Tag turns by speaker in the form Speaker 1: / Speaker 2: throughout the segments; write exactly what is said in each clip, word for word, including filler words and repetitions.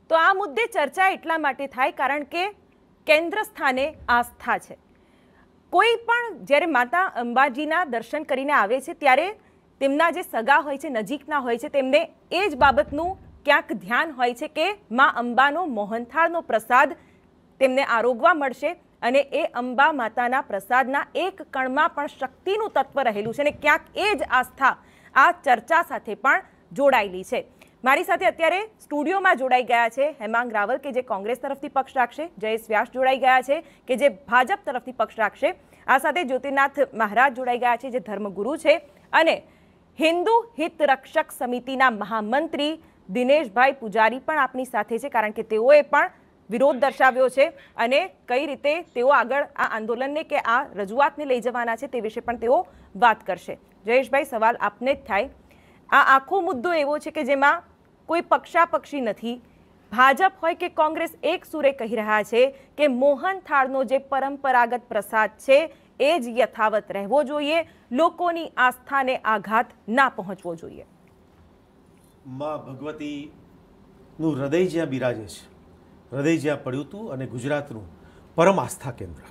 Speaker 1: તો આ મુદ્દે ચર્ચા એટલા માટે થાય કારણ કે કેન્દ્ર સ્થાને આસ્થા છે. કોઈ પણ જ્યારે માતા અંબાજીના દર્શન કરીને આવે છે ત્યારે તેમના જે સગા હોય છે, નજીકના હોય છે, તેમને એ જ બાબતનું ક્યાંક ધ્યાન હોય છે કે મા અંબાનો મોહનથાળનો પ્રસાદ તેમને આરોગવા મળશે અને એ અંબા માતાના પ્રસાદના એક કણમાં પણ શક્તિનું તત્વ રહેલું છે અને ક્યાંક એ જ આસ્થા આ ચર્ચા સાથે પણ જોડાયેલી છે. મારી સાથે અત્યારે સ્ટુડિયોમાં જોડાઈ ગયા છે હેમાંગ રાવલ કે જે કોંગ્રેસ તરફથી પક્ષ રાખશે, જયેશ વ્યાસ જોડાઈ ગયા છે કે જે ભાજપ તરફથી પક્ષ રાખશે, આ સાથે જ્યોતિનાથ મહારાજ જોડાઈ ગયા છે જે ધર્મગુરુ છે અને હિન્દુ હિત રક્ષક સમિતિના મહામંત્રી દિનેશભાઈ પૂજારી પણ આપની સાથે છે કારણ કે તેઓએ પણ વિરોધ દર્શાવ્યો છે અને કઈ રીતે તેઓ આગળ આ આંદોલનને કે આ રજૂઆતને લઈ જવાના છે તે વિશે પણ તેઓ વાત કરશે. જયેશભાઈ, સવાલ આપને જ થાય. આ આખો મુદ્દો એવો છે કે જેમાં કોઈ પક્ષાપક્ષી નથી. ભાજપ હોય કે કોંગ્રેસ એક સુરે કહી રહ્યા છે કે મોહનથાળનો જે પરંપરાગત પ્રસાદ છે એ જ યથાવત રહેવો જોઈએ, લોકોની આસ્થાને આઘાત ના પહોંચવો જોઈએ.
Speaker 2: માં ભગવતીનું હૃદય જ્યાં બિરાજે છે, હૃદય જ્યાં પડ્યું હતું અને ગુજરાતનું પરમ આસ્થા કેન્દ્ર,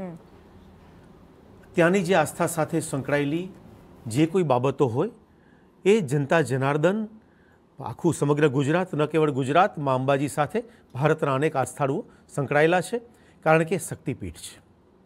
Speaker 2: ત્યાંની જે આસ્થા સાથે સંકળાયેલી જે કોઈ બાબતો હોય એ જનતા જનાર્દન આખું સમગ્ર ગુજરાત, ન કેવળ ગુજરાત, મા અંબાજી સાથે ભારતના અનેક આસ્થાળુઓ સંકળાયેલા છે કારણ કે શક્તિપીઠ છે.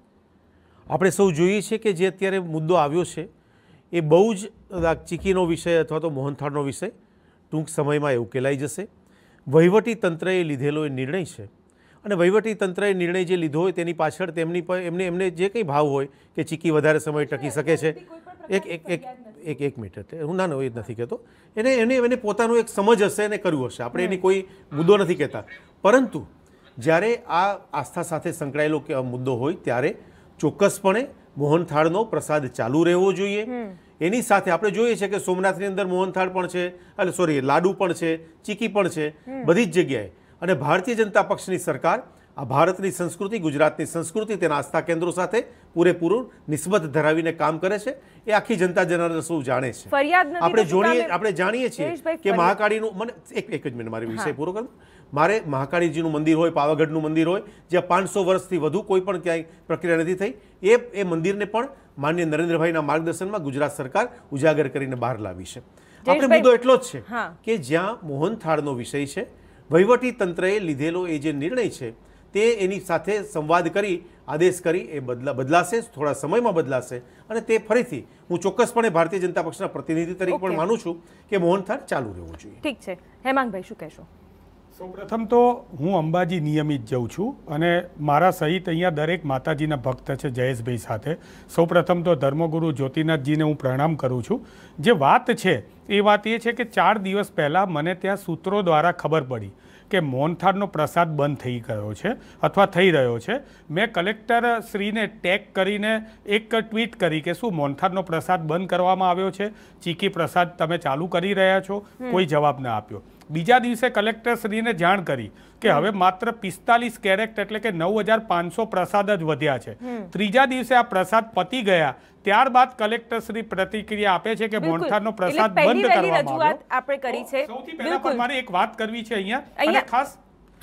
Speaker 2: આપણે સૌ જોઈએ છીએ કે જે અત્યારે મુદ્દો આવ્યો છે એ બહુ જ ચીકીનો વિષય અથવા તો મોહનથાળનો વિષય ટૂંક સમયમાં એ ઉકેલાઈ જશે. વહીવટી તંત્રએ લીધેલો એ નિર્ણય છે અને વહીવટી તંત્રએ નિર્ણય જે લીધો હોય તેની પાછળ તેમની એમને એમને જે કંઈ ભાવ હોય કે ચીકી વધારે સમય ટકી શકે છે, એક એક એક એક એક મિનિટ હું ના એ નથી કહેતો, એને એને એને પોતાનું એક સમજ હશે એને કર્યું હશે, આપણે એની કોઈ મુદ્દો નથી કહેતા. પરંતુ જ્યારે આ આસ્થા સાથે સંકળાયેલો મુદ્દો હોય ત્યારે ચોક્કસપણે મોહનથાળનો પ્રસાદ ચાલુ રહેવો જોઈએ. એની સાથે આપણે જોઈએ છે કે સોમનાથની અંદર મોહનથાળ પણ છે, એટલે સોરી લાડુ પણ છે, ચીકી પણ છે, બધી જ જગ્યાએ. અને ભારતીય જનતા પક્ષની સરકાર આ ભારતની સંસ્કૃતિ, ગુજરાતની સંસ્કૃતિ, તેના આસ્થા કેન્દ્રો સાથે પૂરેપૂરું નિસ્બત ધરાવીને કામ કરે છે. એ આખી જનતા જનાર્દન સૌ જાણે છે. આપણે જોડીએ આપણે જાણીએ છીએ કે મહાકાળીનું મને એક એક જ મિનિટ મારી વિષય પૂરો કરું. મારે મહાકાળીજીનું મંદિર હોય, પાવાગઢનું મંદિર હોય, જ્યાં પાંચસો વર્ષથી વધુ કોઈ પણ ક્યાંય પ્રક્રિયા નથી થઈ, એ એ મંદિરને પણ માનનીય નરેન્દ્રભાઈના માર્ગદર્શનમાં ગુજરાત સરકાર ઉજાગર કરીને બહાર લાવી છે. આપણે મુદ્દો એટલો જ છે કે જ્યાં મોહનથાળનો વિષય છે, વહીવટી તંત્રએ લીધેલો એ જે નિર્ણય છે તે એની સાથે સંવાદ કરી આદેશ કરી એ બદલા બદલાશે, થોડા સમયમાં બદલાશે અને તે ફરીથી હું ચોક્કસપણે ભારતીય જનતા પક્ષના પ્રતિનિધિ તરીકે પણ માનું છું કે મોહનથાળ ચાલુ રહેવું જોઈએ.
Speaker 1: ઠીક છે. હેમાંગભાઈ, શું કહેશો?
Speaker 3: સૌપ્રથમ તો હું અંબાજી નિયમિત જઉં છું અને મારા સહિત અહીંયા દરેક માતાજીના ભક્ત છે જયેશભાઈ સાથે. સૌપ્રથમ તો ધર્મગુરુ જ્યોતિનાથજીને હું પ્રણામ કરું છું. જે વાત છે એ વાત એ છે કે ચાર દિવસ પહેલાં મને ત્યાં સૂત્રો દ્વારા ખબર પડી કે મોહનથાળનો પ્રસાદ બંધ થઈ ગયો છે અથવા થઈ રહ્યો છે. મેં કલેક્ટર શ્રીને ટેગ કરીને એક ટ્વીટ કરી કે શું મોહનથાળનો પ્રસાદ બંધ કરવામાં આવ્યો છે, ચીકી પ્રસાદ તમે ચાલુ કરી રહ્યા છો? કોઈ જવાબ ના આપ્યો. બીજા દિવસે કલેક્ટર શ્રીને જાણ કરી કે હવે માત્ર પિસ્તાલીસ કેરેટ એટલે કે નવ હજાર પાંચસો પ્રસાદ જ વધ્યા છે. ત્રીજા દિવસે આ પ્રસાદ પતી ગયા ત્યારબાદ કલેક્ટર શ્રી પ્રતિક્રિયા આપે છે કે મોહનથાળનો પ્રસાદ બંધ કરવામાં આવ્યો. સૌથી પહેલા પણ મારે એક વાત કરવી છે અહીંયા અને ખાસ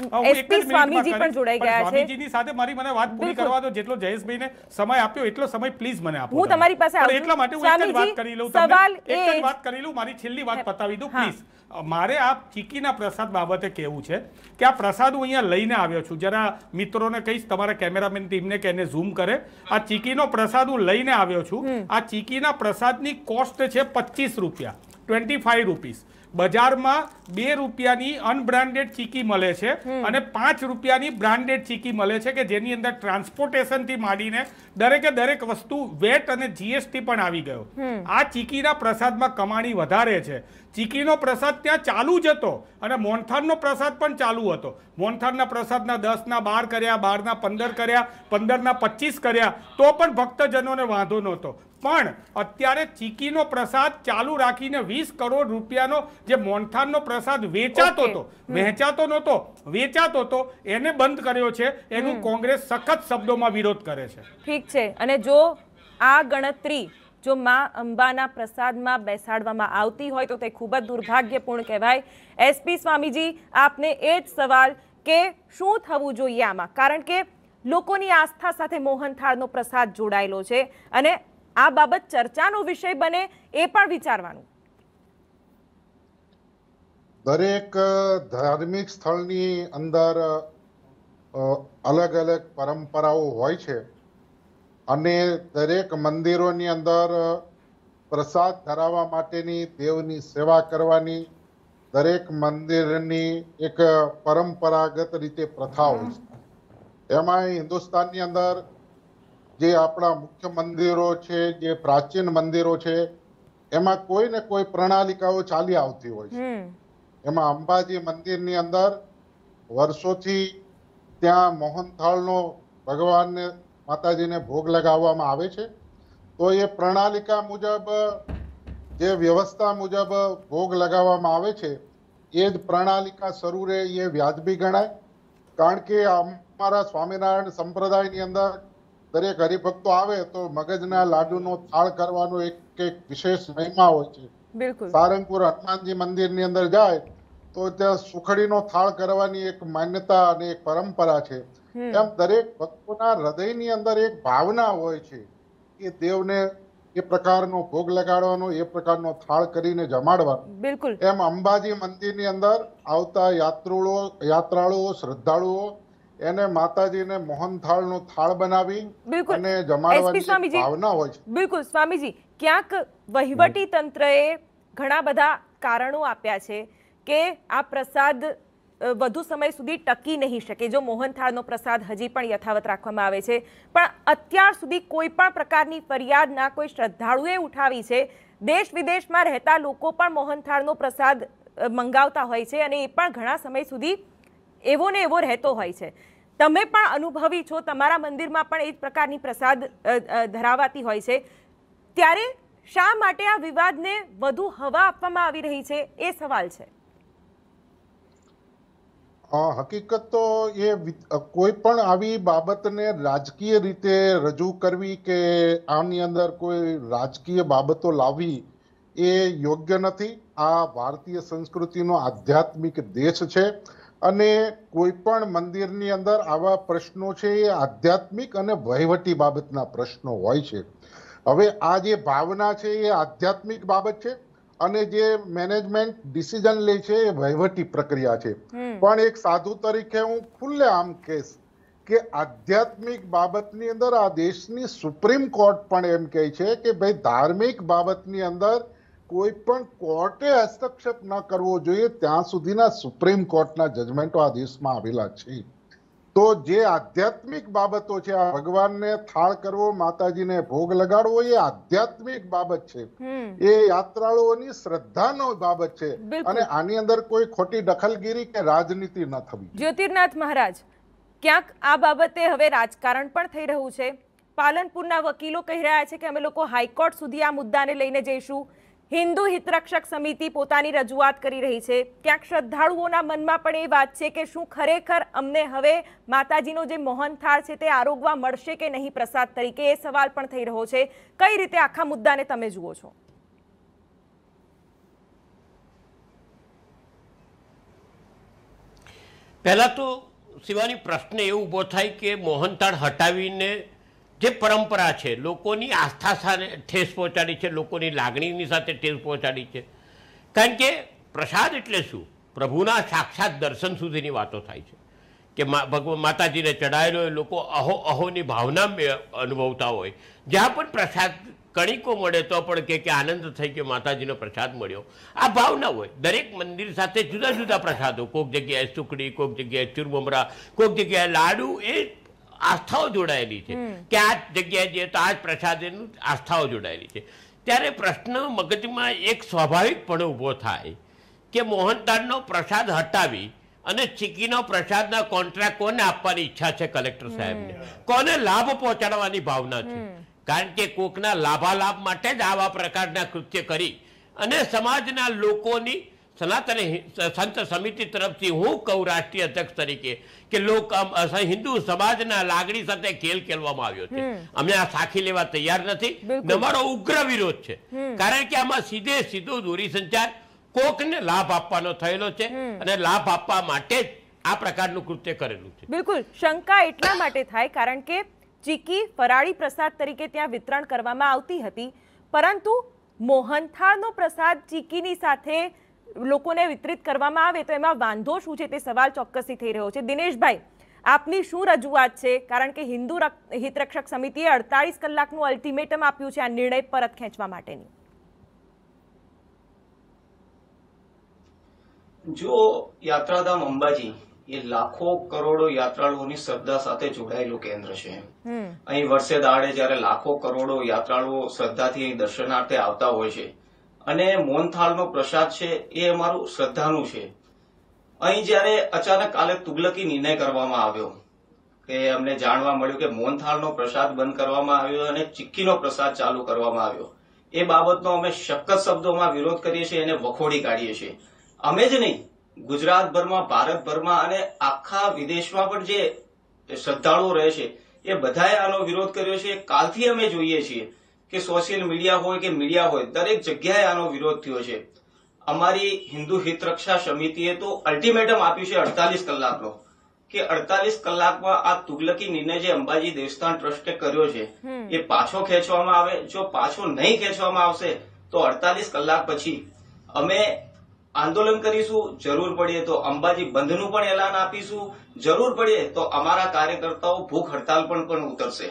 Speaker 1: સ્વામીજી પણ જોડાઈ ગયા છે.
Speaker 3: સ્વામીજીની સાથે મારી મને વાત પૂરી કરવા દો. જેટલો જયેશભાઈને સમય આપ્યો એટલો સમય પ્લીઝ મને આપો.
Speaker 1: હું તમારી પાસે આવું
Speaker 3: એટલા માટે હું એક જ વાત કરી લઉં, સવાલ એક જ વાત કરી લઉં, મારી છેલ્લી વાત પતાવી દઉં પ્લીઝ. મારે આ ચીકીના પ્રસાદ બાબતે કહેવું છે કે આ પ્રસાદ હું અહીંયા લઈને આવ્યો છું. જરા મિત્રોને કહીશ તમારા કેમેરામેન ટીમને કે એને ઝૂમ કરે. આ ચીકીનો પ્રસાદ હું લઈને આવ્યો છું. આ ચીકીના પ્રસાદની કોસ્ટ છે પચીસ રૂપિયા, ટ્વેન્ટી ફાઈવ રૂપીસ. બજારમાં બે રૂપિયાની અનબ્રાન્ડેડ ચીકી મળે છે અને પાંચ રૂપિયાની બ્રાન્ડેડ ચીકી મળે છે કે જેની અંદર ટ્રાન્સપોર્ટેશનથી માંડીને દરેકે દરેક વસ્તુ વેટ અને જીએસટી પણ આવી ગયો. આ ચીકીના પ્રસાદમાં કમાણી વધારે છે. ચીકીનો પ્રસાદ ત્યાં ચાલુ જ હતો અને મોહનથાળનો પ્રસાદ પણ ચાલુ હતો. મોહનથાળના પ્રસાદના દસના બાર કર્યા, બારના પંદર કર્યા, પંદરના પચીસ કર્યા તો પણ ભક્તજનોને વાંધો નહોતો. પણ અત્યારે ચીકીનો પ્રસાદ ચાલુ રાખીને વીસ કરોડ રૂપિયાનો જે મોહનથાળનો પ્રસાદ વેચાતો હતો, વહેંચાતો નહોતો, વેચાતો હતો, એને બંધ કર્યો છે. એનું કોંગ્રેસ સખત શબ્દોમાં વિરોધ કરે છે.
Speaker 1: ઠીક છે. અને જો આ ગણતરી જો માં અંબાના પ્રસાદમાં બેસાડવામાં આવતી હોય તો તે ખૂબ જ દુર્ભાગ્યપૂર્ણ કહેવાય. એસપી સ્વામીજી, આપને એ જ સવાલ કે શું થવું જોઈએ આમાં, કારણ કે લોકોની આસ્થા સાથે મોહનથાળનો પ્રસાદ જોડાયેલો છે અને આ બાબત ચર્ચાનો વિષય બને એ પણ વિચારવાનું.
Speaker 4: દરેક ધાર્મિક સ્થળની અંદર અલગ અલગ પરંપરાઓ હોય છે અને દરેક મંદિરોની અંદર પ્રસાદ ધરાવવા માટેની, દેવની સેવા કરવાની દરેક મંદિરની એક પરંપરાગત રીતે પ્રથા હોય છે. એમાં હિન્દુસ્તાનની અંદર જે આપણા મુખ્ય મંદિરો છે, જે પ્રાચીન મંદિરો છે, એમાં કોઈ ને કોઈ પ્રણાલિકાઓ ચાલી આવતી હોય છે. એમાં અંબાજી મંદિરની અંદર વર્ષોથી ત્યાં મોહનથાળનો ભગવાનને, માતાજીને ભોગ લગાવવામાં આવે છે. તો એ પ્રણાલિકા મુજબ, જે વ્યવસ્થા મુજબ ભોગ લગાવવામાં આવે છે, એ જ પ્રણાલિકા શરૂ રહે એ વ્યાજબી ગણાય. કારણ કે અમારા સ્વામિનારાયણ સંપ્રદાયની અંદર દરેક હરિભક્તો આવે તો મગજના લાડુનો થાળ કરવાનો એક એક વિશેષ મહિમા હોય છે. સારંગપુર હનુમાનજી મંદિરની અંદર જાય તો ત્યાં સુખડીનો થાળ કરવાની એક માન્યતા અને એક પરંપરા છે. એમ દરેક ભક્તોના હૃદયની અંદર એક ભાવના હોય છે કે દેવને એ પ્રકારનો ભોગ લગાડવાનો, એ પ્રકારનો થાળ કરીને જમાડવાનો. એમ અંબાજી મંદિરની અંદર આવતા યાત્રુઓ યાત્રાળુઓ શ્રદ્ધાળુઓ એને માતાજીને મોહનથાળનો થાળ બનાવી અને જમાડવાની ભાવના હોય છે.
Speaker 1: બિલકુલ સ્વામીજી, ક્યાંક વહીવટી તંત્રએ ઘણા બધા કારણો આપ્યા છે કે આ પ્રસાદ વધુ સમય સુધી ટકી નહીં શકે જો મોહનથાળનો પ્રસાદ હજી પણ યથાવત રાખવામાં આવે છે. પણ અત્યાર સુધી કોઈ પણ પ્રકારની ફરિયાદ ના કોઈ શ્રદ્ધાળુએ ઉઠાવી છે. દેશ વિદેશમાં રહેતા લોકો પણ મોહનથાળનો પ્રસાદ મંગાવતા હોય છે અને એ પણ ઘણા સમય સુધી એવો ને એવો રહેતો હોય છે. તમે પણ અનુભવી છો, તમારા મંદિરમાં પણ એ જ પ્રકારની પ્રસાદ ધરાવાતી હોય છે. ત્યારે શા માટે આ વિવાદને વધુ હવા આપવામાં આવી રહી છે એ સવાલ છે.
Speaker 4: હકીકત તો એ કોઈ પણ આવી બાબતને રાજકીય રીતે રજૂ કરવી કે આની અંદર કોઈ રાજકીય બાબતો લાવવી એ યોગ્ય નથી. આ ભારતીય સંસ્કૃતિનો આધ્યાત્મિક દેશ છે અને કોઈ પણ મંદિરની અંદર આવા પ્રશ્નો છે એ આધ્યાત્મિક અને વહીવટી બાબતના પ્રશ્નો હોય છે. હવે આ જે ભાવના છે એ આધ્યાત્મિક બાબત છે અને જે મેનેજમેન્ટ ડિસિઝન લે છે એ વહીવટી પ્રક્રિયા છે. પણ એક સાધુ તરીકે હું ખુલ્લે આમ કહીશ કે આધ્યાત્મિક બાબતની અંદર આ દેશની સુપ્રીમ કોર્ટ પણ એમ કહે છે કે ભાઈ ધાર્મિક બાબતની અંદર કોઈ પણ કોર્ટે હસ્તક્ષેપ ન કરવો જોઈએ ત્યાં સુધીના સુપ્રીમ કોર્ટના જજમેન્ટો આ દેશમાં આવેલા છે. તો જે આધ્યાત્મિક બાબતો છે, આ ભગવાનને થાળ કરવો, માતાજીને ભોગ લગાડવો, એ આધ્યાત્મિક બાબત છે. એ યાત્રાળુઓની શ્રદ્ધાનો બાબત છે અને આની અંદર કોઈ ખોટી દખલગીરી કે રાજનીતિ ન થવી.
Speaker 1: જ્યોતિર્નાથ મહારાજ, ક્યાંક આ બાબતે હવે રાજકારણ પણ થઈ રહ્યું છે. પાલનપુરના વકીલો કહી રહ્યા છે કે અમે લોકો હાઈકોર્ટ સુધી આ મુદ્દાને લઈને જઈશું. હિન્દુ હિતરક્ષક સમિતિ પોતાની રજૂઆત કરી રહી છે. ક્યાંક શ્રદ્ધાળુઓના મનમાં પણ એ વાત છે કે શું ખરેખર અમને હવે માતાજીનો જે મોહનથાળ છે તે આરોગવા મળશે કે નહીં પ્રસાદ તરીકે, એ સવાલ પણ થઈ રહ્યો છે. કઈ રીતે આખા મુદ્દાને તમે જુઓ છો?
Speaker 5: પહેલા તો શિવાની પ્રશ્ન એ ઊભો થાય કે મોહનથાળ હટાવીને જે પરંપરા છે, લોકોની આસ્થા સાથે ઠેસ પહોંચાડી છે, લોકોની લાગણીની સાથે ઠેસ પહોંચાડી છે. કારણ કે પ્રસાદ એટલે શું? પ્રભુના સાક્ષાત દર્શન સુધીની વાતો થાય છે કે ભગવાન માતાજીને ચડાયેલો એ લોકો અહો અહોની ભાવના અનુભવતા હોય. જ્યાં પણ પ્રસાદ કણિકો મળે તો પણ કે આનંદ થઈ ગયો, માતાજીનો પ્રસાદ મળ્યો, આ ભાવના હોય. દરેક મંદિર સાથે જુદા જુદા પ્રસાદો, કોઈક જગ્યાએ સુખડી, કોઈક જગ્યાએ ચૂરમમરા, કોઈક જગ્યાએ લાડુ, એ આસ્થાઓ જોડાયેલી છે કે આ જગ્યાએ જઈએ તો આ જ પ્રસાદનું આસ્થાઓ જોડાયેલી છે. ત્યારે પ્રશ્ન મગજમાં એક સ્વાભાવિકપણે ઊભો થાય કે મોહનથાળનો પ્રસાદ હટાવી અને ચીકીનો પ્રસાદના કોન્ટ્રાક્ટ કોને આપવાની ઈચ્છા છે કલેક્ટર સાહેબને? કોને લાભ પહોંચાડવાની ભાવના છે? કારણ કે કોકના લાભાલાભ માટે જ આવા પ્રકારના કૃત્ય કરી અને સમાજના લોકોની સનાતન સંત સમિતિ તરફથી હું કહું રાષ્ટ્રીય અધ્યક્ષ તરીકે કે લોક હિન્દુ સમાજના લાગણી સાથે ખેલ ખેલવામાં આવ્યો છે. અમે આ સાખી લેવા તૈયાર નથી. અમારો ઉગ્ર વિરોધ છે, કારણ કે આમાં સીધે સીધો દોરી સંચાર કોકને લાભ આપવાનો થયેલો છે અને લાભ આપવા માટે જ આ પ્રકારનું કૃત્ય કરેલું છે.
Speaker 1: બિલકુલ. શંકા એટલા માટે થાય કારણ કે ચીકી ફરાળી પ્રસાદ તરીકે ત્યાં વિતરણ કરવામાં આવતી હતી, પરંતુ મોહનથાળનો પ્રસાદ ચીકીની સાથે લોકોને વિતરિત કરવામાં આવે તો એમાં વાંધો શું છે તે સવાલ ચોક્કસથી થઈ રહ્યો છે. દિનેશભાઈ, આપની શું રજૂઆત છે? કારણ કે હિન્દુ હિતરક્ષક સમિતિએ અડતાલીસ કલાકનું અલ્ટિમેટમ આપ્યું છે આ નિર્ણય પરત ખેંચવા માટેની.
Speaker 6: જો યાત્રાધામ અંબાજી એ લાખો કરોડો યાત્રાળુઓની શ્રદ્ધા સાથે જોડાયેલું કેન્દ્ર છે. અહીં વર્ષે દાડે જયારે લાખો કરોડો યાત્રાળુઓ શ્રદ્ધાથી અહીં દર્શનાર્થે આવતા હોય છે અને મોહનથાળનો પ્રસાદ છે એ અમારું શ્રદ્ધાનું છે. અહીં જયારે અચાનક કાલે તુગલકી નિર્ણય કરવામાં આવ્યો કે અમને જાણવા મળ્યું કે મોહનથાળનો પ્રસાદ બંધ કરવામાં આવ્યો અને ચીક્કીનો પ્રસાદ ચાલુ કરવામાં આવ્યો, એ બાબતનો અમે સખત શબ્દોમાં વિરોધ કરીએ છીએ, એને વખોડી કાઢીએ છીએ. અમે જ નહીં, ગુજરાતભરમાં, ભારતભરમાં અને આખા વિદેશમાં પણ જે શ્રદ્ધાળુઓ રહે છે એ બધાએ આનો વિરોધ કર્યો છે. કાલથી અમે જોઈએ છીએ કે સોશિયલ મીડિયા હોય કે મીડિયા હોય, દરેક જગ્યાએ આનો વિરોધ થયો છે. અમારી હિન્દુ હિત રક્ષા સમિતિએ તો અલ્ટિમેટમ આપ્યું છે અડતાલીસ કલાકનો કે અડતાલીસ કલાકમાં આ તુગલકી નિર્ણય જે અંબાજી દેવસ્થાન ટ્રસ્ટે કર્યો છે એ પાછો ખેંચવામાં આવે. જો પાછો નહીં ખેંચવામાં આવશે તો અડતાલીસ કલાક પછી અમે આંદોલન કરીશું. જરૂર પડે તો અંબાજી બંધનું પણ એલાન આપીશું. જરૂર પડે તો અમારા કાર્યકર્તાઓ ભૂખ હડતાલ પણ પણ ઉતરશે.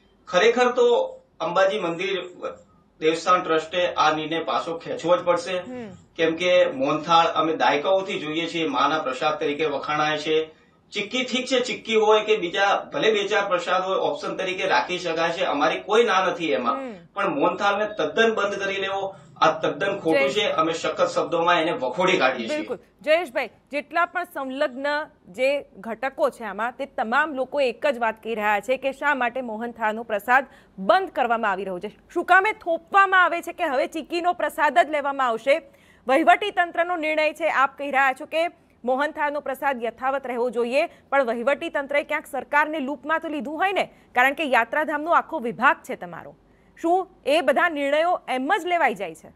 Speaker 6: ખરેખર તો અંબાજી મંદિર દેવસ્થાન ટ્રસ્ટે આ નિર્ણય પાછો ખેંચવો જ પડશે, કેમ કે મોહનથાળ અમે દાયકાઓથી જોઈએ છીએ, માના પ્રસાદ તરીકે વખાણાય છે. ચીક્કી ઠીક છે, ચીક્કી હોય કે બીજા ભલે બે ચાર પ્રસાદ હોય ઓપ્શન તરીકે રાખી શકાય છે, અમારી કોઈ ના નથી એમાં, પણ મોહનથાળને તદ્દન બંધ કરી લેવો આ તદ્દન ખોટું છે. અમે સખત શબ્દોમાં એને વખોડી કાઢીએ છીએ.
Speaker 1: બિલકુલ. જયેશભાઈ, જેટલા પણ સંલગ્ન જે ઘટકો છે આમાં, તે તમામ લોકો એક જ વાત કહી રહ્યા છે કે શા માટે મોહનથાળનો પ્રસાદ બંધ કરવામાં આવી રહ્યો છે? શું કામે થોપવામાં આવે છે કે હવે ચીકીનો પ્રસાદ જ લેવામાં આવશે? વહીવટી તંત્રનો નિર્ણય છે. આપ કહી રહ્યા છો કે મોહનથાળનો પ્રસાદ યથાવત રહેવો જોઈએ, પણ વહીવટી તંત્રએ ક્યાંક સરકારને લૂપમાં તો લીધું હોય ને, કારણ કે યાત્રાધામનો આખો વિભાગ છે તમારો. શું એ બધા નિર્ણયો એમ જ લેવાઈ જાય છે?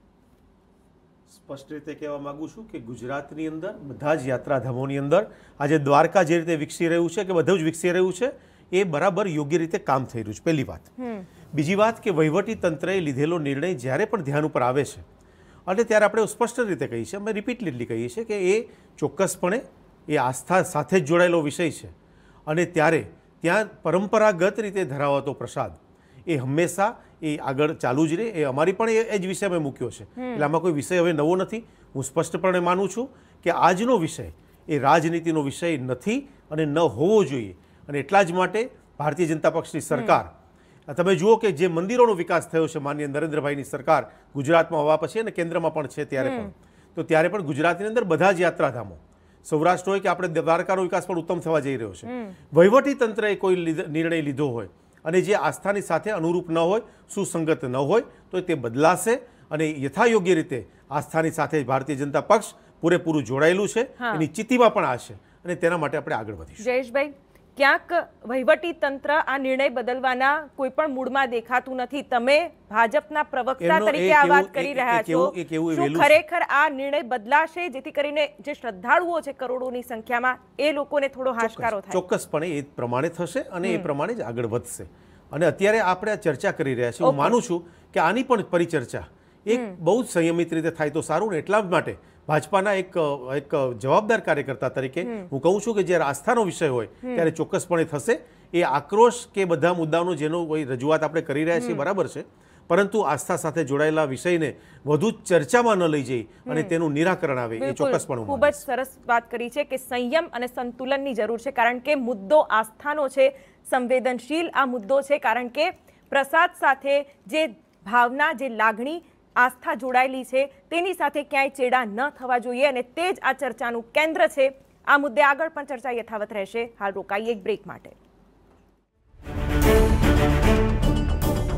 Speaker 2: સ્પષ્ટ રીતે કહેવા માંગુ છું કે ગુજરાતની અંદર બધા જ યાત્રાધામોની અંદર આજે દ્વારકા જે રીતે વિકસી રહ્યું છે કે બધું જ વિકસી રહ્યું છે એ બરાબર યોગ્ય રીતે કામ થઈ રહ્યું છે. પહેલી વાત. બીજી વાત કે વહીવટી તંત્રએ લીધેલો નિર્ણય જ્યારે પણ ધ્યાન ઉપર આવે છે અને ત્યારે આપણે સ્પષ્ટ રીતે કહીએ છીએ, અમે રિપીટલી કહીએ છીએ કે એ ચોક્કસપણે એ આસ્થા સાથે જ જોડાયેલો વિષય છે અને ત્યારે ત્યાં પરંપરાગત રીતે ધરાવાતો પ્રસાદ એ હંમેશા એ આગળ ચાલુ જ રહે. એ અમારી પણ એ જ વિષય અમે મૂક્યો છે, એટલે આમાં કોઈ વિષય હવે નવો નથી. હું સ્પષ્ટપણે માનું છું કે આજનો વિષય એ રાજનીતિનો વિષય નથી અને ન હોવો જોઈએ. અને એટલા જ માટે ભારતીય જનતા પક્ષની સરકાર, તમે જુઓ કે જે મંદિરોનો વિકાસ થયો છે માનનીય નરેન્દ્રભાઈની સરકાર ગુજરાતમાં હોવા પછી અને કેન્દ્રમાં પણ છે ત્યારે પણ, તો ત્યારે પણ ગુજરાતની અંદર બધા જ યાત્રાધામો, સૌરાષ્ટ્ર હોય કે આપણે દ્વારકાનો વિકાસ પણ ઉત્તમ થવા જઈ રહ્યો છે. વહીવટી તંત્રએ કોઈ નિર્ણય લીધો હોય અને જે આસ્થાની સાથે અનુરૂપ ન હોય, સુસંગત ન હોય, તો તે બદલાશે અને યથાયોગ્ય રીતે આસ્થાની સાથે ભારતીય જનતા પક્ષ પૂરેપૂરું જોડાયેલું છે, એની ચિત્તીમાં પણ આ છે અને તેના માટે આપણે આગળ વધીશું.
Speaker 1: જયેશભાઈ, ક્યાંક વહીવટી તંત્ર આ નિર્ણય બદલવાના કોઈ પણ મૂડમાં દેખાતું નથી. તમે ભાજપના પ્રવક્તા તરીકે આ વાત કરી રહ્યા છો, શું ખરેખર આ નિર્ણય બદલાશે જેથી કરીને જે શ્રદ્ધાળુઓ છે કરોડોની સંખ્યામાં એ લોકોને થોડો હાશકારો થાય?
Speaker 2: ચોક્કસપણે એ પ્રમાણે થશે અને એ પ્રમાણે જ આગળ વધશે. અને અત્યારે આપણે આ ચર્ચા કરી રહ્યા છીએ, હું માનું છું કે આની પણ પરિચર્ચા એક બહુ જ સંયમિત રીતે થાય તો સારું ને. એટલા માટે ભાજપાના એક એક જવાબદાર કાર્યકર્તા તરીકે હું કહું છું કે જ્યારે આસ્થાનો વિષય હોય ત્યારે ચોક્કસપણે થશે. એ આક્રોશ કે બધા મુદ્દાનો જેનો કોઈ રજૂઆત આપણે કરી રહ્યા છીએ બરાબર છે, પરંતુ આસ્થા સાથે જોડાયેલા વિષયને વધુ ચર્ચામાં ન લઈ જઈ અને તેનું નિરાકરણ આવે એ ચોક્કસપણે.
Speaker 1: ખૂબ જ સરસ વાત કરી છે કે સંયમ અને સંતુલનની જરૂર છે, કારણ કે મુદ્દો આસ્થાનો છે, સંવેદનશીલ આ મુદ્દો છે, કારણ કે પ્રસાદ સાથે જે ભાવના, જે લાગણી, આસ્થા જોડાયેલી છે તેની સાથે ક્યાંય ચેડા ન થવા જોઈએ અને તે જ આ ચર્ચાનું કેન્દ્ર છે. આ મુદ્દે આગળ પણ ચર્ચા યથાવત રહેશે. હાલ રોકાઈએ એક બ્રેક માટે.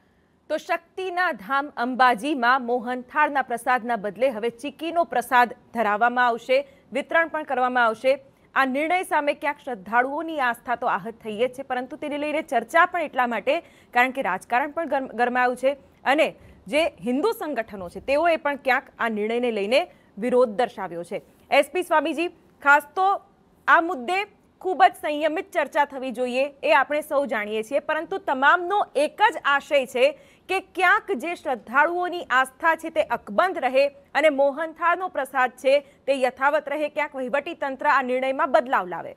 Speaker 1: તો શક્તિના ધામ અંબાજીમાં મોહનથાળના પ્રસાદના બદલે હવે ચીકીનો પ્રસાદ ધરાવવામાં આવશે, વિતરણ પણ કરવામાં આવશે. આ નિર્ણય સામે ક્યાંક શ્રદ્ધાળુઓની આસ્થા તો આહત થઈ જ છે, પરંતુ તેને લઈને ચર્ચા પણ એટલા માટે કારણ કે રાજકારણ પણ ગરમાયું છે અને જે હિન્દુ સંગઠનો છે તેઓએ પણ ક્યાંક આ નિર્ણયને લઈને વિરોધ દર્શાવ્યો છે. એસપી સ્વામીજી, ખાસ તો આ મુદ્દે ખૂબ જ સંયમિત ચર્ચા થવી જોઈએ એ આપણે સૌ જાણીએ છીએ, પરંતુ તમામનો એક જ આશય છે કે ક્યાંક જે શ્રદ્ધાળુઓની આસ્થા છે તે અકબંધ રહે અને મોહનથાળનો પ્રસાદ છે તે યથાવત રહે, ક્યાંક વહીવટી તંત્ર આ નિર્ણયમાં બદલાવ લાવે.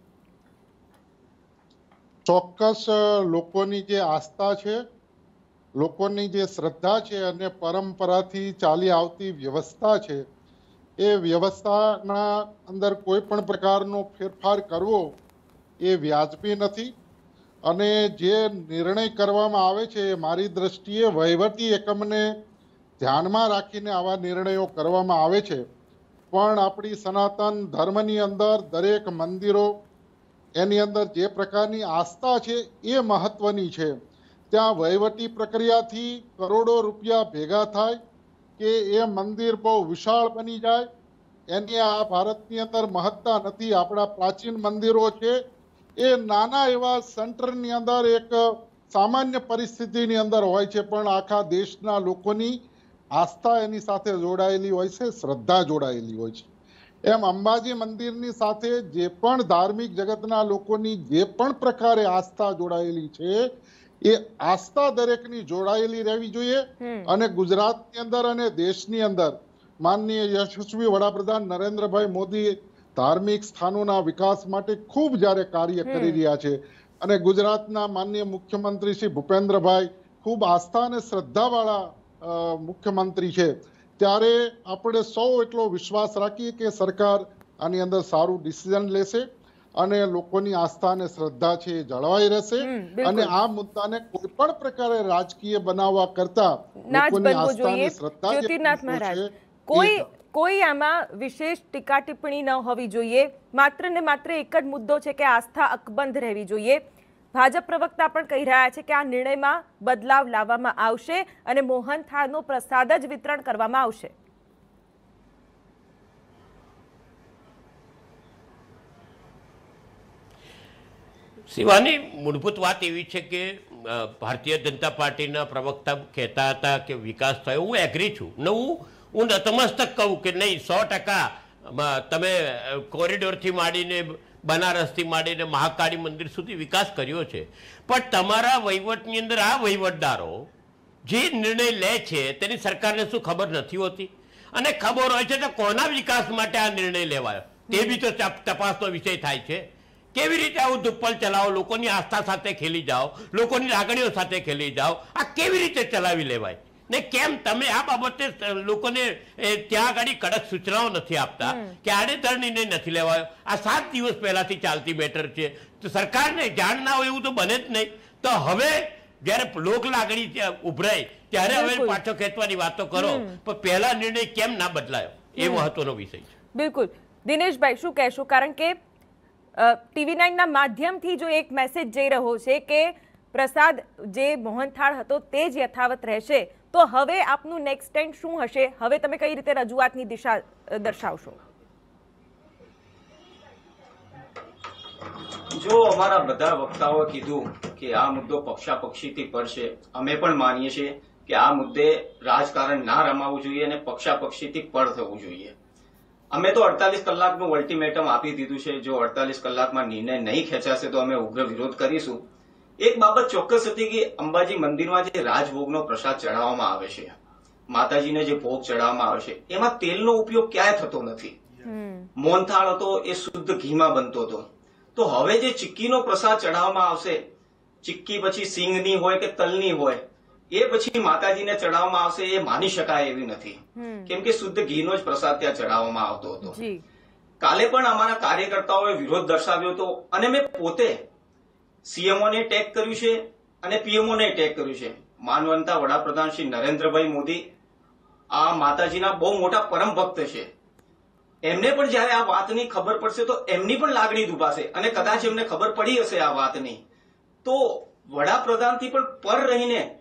Speaker 4: ચોક્કસ લોકોની જે આસ્થા છે, લોકોની જે શ્રદ્ધા છે અને પરંપરાથી ચાલી આવતી વ્યવસ્થા છે, એ વ્યવસ્થાના અંદર કોઈ પણ પ્રકારનો ફેરફાર કરવો એ વ્યાજબી નથી. અને જે નિર્ણય કરવામાં આવે છે એ મારી દ્રષ્ટિએ વહીવટી એકમને ધ્યાનમાં રાખીને આવા નિર્ણયો કરવામાં આવે છે. પણ આપણી સનાતન ધર્મની અંદર દરેક મંદિરો, એની અંદર જે પ્રકારની આસ્થા છે એ મહત્વની છે. ત્યાં વહીવટી પ્રક્રિયાથી કરોડો રૂપિયા ભેગા થાય કે એ મંદિર બહુ વિશાળ બની જાય, એની આ ભારતની અંદર મહત્તા નથી. આપણા પ્રાચીન મંદિરો છે એ નાના એવા સેન્ટરની અંદર એક સામાન્ય પરિસ્થિતિની અંદર હોય છે, પણ આખા દેશના લોકોની આસ્થા એની સાથે જોડાયેલી હોય છે, શ્રદ્ધા જોડાયેલી હોય છે. એમ અંબાજી મંદિરની સાથે જે પણ ધાર્મિક જગતના લોકોની જે પણ પ્રકારે આસ્થા જોડાયેલી છે એ આસ્થા દરેકની જોડાયેલી રહેવી જોઈએ. અને ગુજરાતની અંદર અને દેશની અંદર માનનીય યશસ્વી વડાપ્રધાન નરેન્દ્રભાઈ મોદી ધાર્મિક સ્થાનોના વિકાસ માટે ખૂબ જ્યારે કાર્ય કરી રહ્યા છે અને ગુજરાતના માનનીય મુખ્યમંત્રી શ્રી ભૂપેન્દ્રભાઈ ખૂબ આસ્થા અને શ્રદ્ધાવાળા મુખ્યમંત્રી છે, ત્યારે આપણે સૌ એટલો વિશ્વાસ રાખીએ કે સરકાર આની અંદર સારું ડિસિઝન લેશે અને લોકોની આસ્થા અને શ્રદ્ધા છે એ જળવાઈ રહેશે. અને આ મુદ્દાને કોઈ પણ પ્રકારે રાજકીય બનાવવા કરતા લોકોની આસ્થા અને શ્રદ્ધા
Speaker 1: કોઈ કોઈ આમાં વિશેષ ટીકા ટિપ્પણી ન હોવી જોઈએ. માત્ર ને માત્ર એક જ મુદ્દો છે કે આસ્થા અકબંધ રહેવી જોઈએ. ભાજપ પ્રવક્તા પણ કહી રહ્યા છે કે આ નિર્ણયમાં બદલાવ લાવવામાં આવશે અને મોહનથાળનો પ્રસાદ જ વિતરણ કરવામાં આવશે.
Speaker 5: શિવાની, મૂળભૂત વાત એવી છે કે ભારતીય જનતા પાર્ટીના પ્રવક્તા કહેતા હતા કે વિકાસ થયો. હું એગ્રી છું. નવું હું નતમસ્તક કહું કે નહીં, સો ટકા તમે કોરિડોરથી માંડીને બનારસથી માંડીને મહાકાળી મંદિર સુધી વિકાસ કર્યો છે, પણ તમારા વહીવટની અંદર આ વહીવટદારો જે નિર્ણય લે છે તેની સરકારને શું ખબર નથી હોતી? અને ખબર હોય છે તો કોના વિકાસ માટે આ નિર્ણય લેવાયો તે બી તો તપાસનો વિષય થાય છે. કેવી રીતે આવું દુપ્પલ ચલાવો, લોકોની આસ્થા સાથે ખેલી જાઓ, લોકોની લાગણીઓ સાથે ખેલી જાઓ, આ કેવી રીતે ચલાવી લેવાય? ને કેમ તમે આ બાબતે લોકોને ત્યાં આગળ કડક સૂચનાઓ નથી આપતા કે આડેધડ નિર્ણય નથી લેવાયો? આ સાત દિવસ પહેલાથી ચાલતી બેટર છે, તો સરકારને જાણ ના હોય એવું તો બને જ નહીં. તો હવે જયારે લોક લાગણી ઉભરાય ત્યારે હવે પાછો ખેંચવાની વાતો કરો, પણ પહેલા નિર્ણય કેમ ના બદલાયો એ મહત્વનો વિષય છે.
Speaker 1: બિલકુલ. દિનેશભાઈ, શું કહેશો? કારણ કે ટીવી નાઇન ના માધ્યમથી જો એક મેસેજ જઈ રહ્યો છે કે પ્રસાદ જે મોહનથાળ હતો તે જ યથાવત રહેશે, તો હવે આપનું નેક્સ્ટ સ્ટેન્ડ શું હશે? હવે તમે કઈ રીતે રજૂઆતની દિશા દર્શાવશો?
Speaker 6: જો અમારા બધા વક્તાઓએ કીધું કે આ મુદ્દો પક્ષાપક્ષીથી પડશે, અમે પણ માનીએ છીએ કે આ મુદ્દે રાજકારણ ના રમાવવું જોઈએ અને પક્ષાપક્ષીથી પર થવું જોઈએ. અમે તો અડતાલીસ કલાકનું અલ્ટિમેટમ આપી દીધું છે. જો અડતાલીસ કલાકમાં નિર્ણય નહીં ખેંચાશે તો અમે ઉગ્ર વિરોધ કરીશું. એક બાબત ચોક્કસ હતી કે અંબાજી મંદિરમાં જે રાજભોગનો પ્રસાદ ચડાવવામાં આવે છે, માતાજીને જે ભોગ ચડાવવામાં આવે છે, એમાં તેલનો ઉપયોગ ક્યાંય થતો નથી. મોહનથાળ હતો એ શુદ્ધ ઘીમાં બનતો હતો. તો હવે જે ચીક્કીનો પ્રસાદ ચડાવવામાં આવશે, ચીક્કી પછી સિંગની હોય કે તલની હોય, એ પછી માતાજીને ચડાવવામાં આવશે એ માની શકાય એવી નથી, કેમ કે શુદ્ધ ઘીનો જ પ્રસાદ ત્યાં ચડાવવામાં આવતો હતો. કાલે પણ અમારા કાર્યકર્તાઓએ વિરોધ દર્શાવ્યો હતો અને મેં પોતે સીએમઓને ટેગ કર્યું છે અને પીએમઓને ટેગ કર્યું છે. માનવંતા વડાપ્રધાન શ્રી નરેન્દ્રભાઈ મોદી આ માતાજીના બહુ મોટા પરમ ભક્ત છે. એમને પણ જયારે આ વાતની ખબર પડશે તો એમની પણ લાગણી દુભાશે અને કદાચ એમને ખબર પડી હશે આ વાતની, તો વડાપ્રધાનથી પણ પર રહીને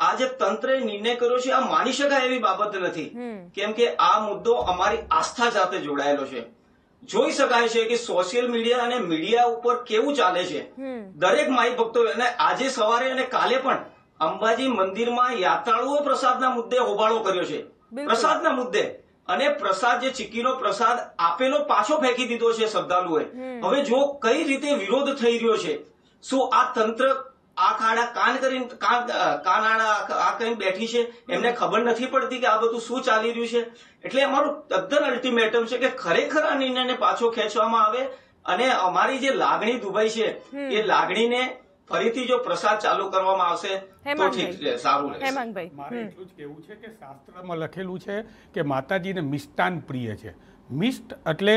Speaker 6: આ જે તંત્રએ નિર્ણય કર્યો છે આ માની શકાય એવી બાબત નથી, કેમ કે આ મુદ્દો અમારી આસ્થા સાથે જોડાયેલો છે. જોઈ શકાય છે કે સોશિયલ મીડિયા અને મીડિયા ઉપર કેવું ચાલે છે. દરેક માઈ ભક્તો અને આજે સવારે અને કાલે પણ અંબાજી મંદિરમાં યાત્રાળુઓ પ્રસાદના મુદ્દે હોબાળો કર્યો છે, પ્રસાદના મુદ્દે. અને પ્રસાદ જે ચીકીનો પ્રસાદ આપેલો પાછો ફેંકી દીધો છે શ્રદ્ધાળુઓએ. હવે જો કઈ રીતે વિરોધ થઈ રહ્યો છે, શું આ તંત્ર આ ખાડા કાન કરીને કાન આડા આ કઈ બેઠી છે, એમને ખબર નથી પડતી કે આ બધું શું ચાલી રહ્યું છે? એટલે અમારું તદ્દન અલ્ટિમેટમ છે કે ખરેખર આ નિર્ણયને પાછો ખેંચવામાં આવે અને અમારી જે લાગણી દુભાઈ છે એ લાગણીને ફરીથી જો પ્રસાદ ચાલુ કરવામાં આવશે તો ઠીક છે, સારું રહેશે.
Speaker 3: મારે એટલું જ કહેવું છે કે શાસ્ત્રમાં લખેલું છે કે માતાજીને મિષ્ટાન પ્રિય છે. મિષ્ટ એટલે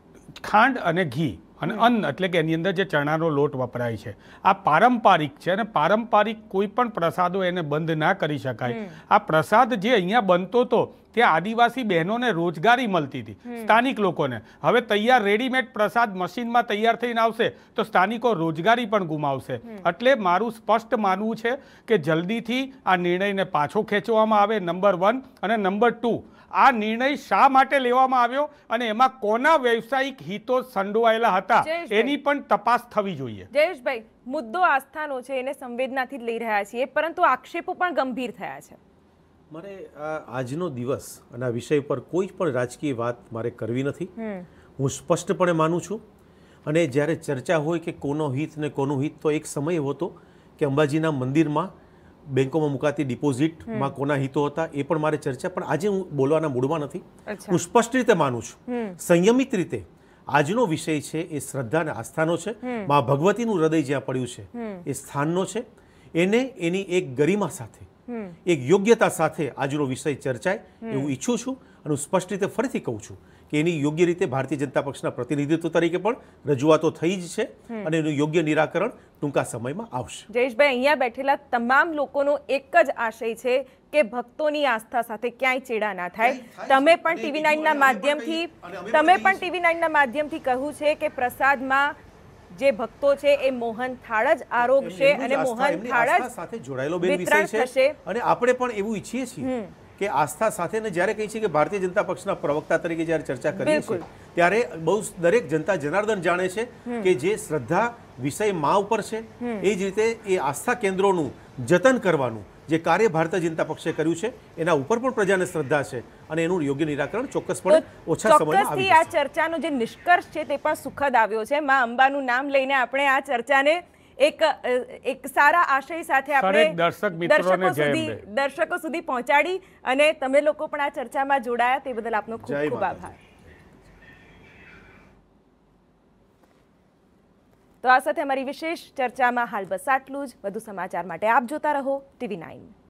Speaker 3: ખાંડ અને ઘી અને અન્ન એટલે કે એની અંદર જે ચણાનો લોટ વપરાય છે. આ પારંપરિક છે અને પારંપરિક કોઈ પણ પ્રસાદો એને બંધ ના કરી શકાય. આ પ્રસાદ જે અહીંયા બનતો હતો ત્યાં આદિવાસી બહેનોને રોજગારી મળતી હતી, સ્થાનિક લોકોને. હવે તૈયાર રેડીમેડ પ્રસાદ મશીનમાં તૈયાર થઈને આવશે તો સ્થાનિકો રોજગારી પણ ગુમાવશે. એટલે મારું સ્પષ્ટ માનવું છે કે જલ્દીથી આ નિર્ણયને પાછો ખેંચવામાં આવે, નંબર વન. અને નંબર ટુ, આ નિર્ણય શા માટે લેવામાં આવ્યો અને એમાં કોના વ્યવસાયિક હિતો સંડોવાયેલા હતા એની પણ તપાસ થવી જોઈએ.
Speaker 1: જયેશભાઈ, મુદ્દો આસ્થાનો છે, એને સંવેદનાથી જ લઈ રહ્યા છીએ, પરંતુ આક્ષેપો પણ ગંભીર થયા છે.
Speaker 2: મારે આજનો દિવસ અને આ વિષય પર કોઈ પણ રાજકીય વાત મારે કરવી નથી. હું સ્પષ્ટપણે માનું છું. અને જ્યારે ચર્ચા હોય કે કોનો હિત ને કોનું હિત, તો એક સમય એવો હતો કે અંબાજીના મંદિરમાં બેંકોમાં મુકાતી ડિપોઝિટમાં કોના હિતો હતા એ પણ મારે ચર્ચા, પણ આજે હું બોલવાના મૂડમાં નથી. હું સ્પષ્ટ રીતે માનું છું, સંયમિત રીતે આજનો વિષય છે એ શ્રદ્ધા અને આસ્થાનો છે. મા ભગવતીનું હૃદય જ્યાં પડ્યું છે એ સ્થાનનો છે. એને એની એક ગરિમા સાથે, એક યોગ્યતા સાથે આજનો વિષય ચર્ચાય એવું ઈચ્છું છું. અને હું સ્પષ્ટ રીતે ફરીથી કહું છું કે એની યોગ્ય રીતે ભારતીય જનતા પક્ષના પ્રતિનિધિત્વ તરીકે પણ રજૂઆતો થઈ જ છે અને એનું યોગ્ય નિરાકરણ ટૂંકા સમયમાં આવશે.
Speaker 1: જયેશભાઈ, અહીંયા બેઠેલા તમામ લોકોનો એક જ આશય છે કે ભક્તોની આસ્થા સાથે ક્યાંય ચેડા ના થાય. તમે પણ ટીવી નાઇન ના માધ્યમથી તમે પણ ટીવી નાઇન ના માધ્યમથી કહ્યું છે કે પ્રસાદમાં જે ભક્તો છે એ મોહન થાળ જ આરોગશે અને મોહન થાળ જ
Speaker 2: સાથે જોડાયેલો બે વિષય છે. અને આપણે પણ એવું ઈચ્છીએ છીએ કે આસ્થા સાથે ને જ્યારે કહી છે કે ભારતીય જનતા પક્ષના પ્રવક્તા તરીકે જ્યારે ચર્ચા કરીએ છીએ ત્યારે બહુ દરેક જનતા જનાર્દન જાણે છે કે જે શ્રદ્ધા વિષય મા ઉપર છે એ જ રીતે એ આસ્થા કેન્દ્રોનું જતન કરવાનું જે કાર્ય ભારતીય જનતા પક્ષે કર્યું છે એના ઉપર પણ પ્રજાને શ્રદ્ધા છે અને એનું યોગ્ય નિરાકરણ ચોક્કસપણે ઓછા સમયમાં આવી જશે.
Speaker 1: આ ચર્ચાનો જે નિષ્કર્ષ છે તે પણ સુખદ આવ્યો છે. મા અંબાનું નામ લઈને આપણે આ ચર્ચાને એક એક સારા આશય સાથે આપણે
Speaker 3: દર્શક મિત્રોને
Speaker 1: સુધી દર્શકો સુધી પહોંચાડી અને તમે લોકો પણ આ ચર્ચામાં જોડાયા તે બદલ આપનો ખૂબ ખૂબ આભાર. તો આ સાથે અમારી વિશેષ ચર્ચામાં હાલ બસ આટલું જ. વધુ સમાચાર માટે આપ જોતા રહો ટીવી નાઇન.